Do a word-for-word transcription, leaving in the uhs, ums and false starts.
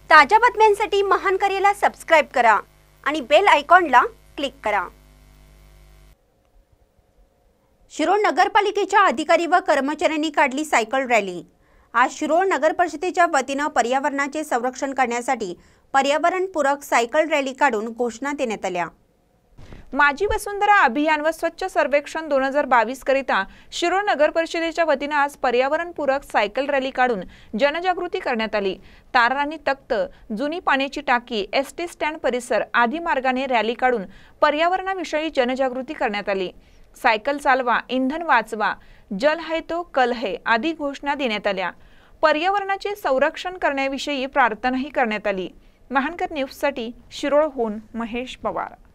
ताज्या बातम्यांसाठी महानकर्याला सबस्क्राइब करा आणि बेल आयकॉनला क्लिक करा। शिरोळ नगरपालिकेच्या अधिकारी व कर्मचाऱ्यांनी काढली सायकल रॅली। आज शिरोळ नगर परिषदेच्या वतीने पर्यावरणाचे संरक्षण करण्यासाठी पर्यावरणपूरक सायकल रॅली काढून घोषणा देण्यात आल्या। माझी वसुंधरा अभियान व स्वच्छ सर्वेक्षण दोन हजार बावीस करिता शिरोळ नगर परिषदेच्या वतीने आज पर्यावरणपूरक सायकल रॅली काढून जनजागृती करण्यात आली। तार आणि तख्त, जुनी पाण्याची टाकी, एसटी स्टँड परिसर आदी मार्गाने रॅली काढून पर्यावरणाविषयी जनजागृती करण्यात आली। सायकल चालवा, इंधन वाचवा, जल है तो कल है आदी घोषणा देण्यात आल्या। पर्यावरणाचे संरक्षण करण्याविषयी प्रार्थनाही करण्यात आली। महानकर न्यूज साठी शिरोळहून महेश पवार।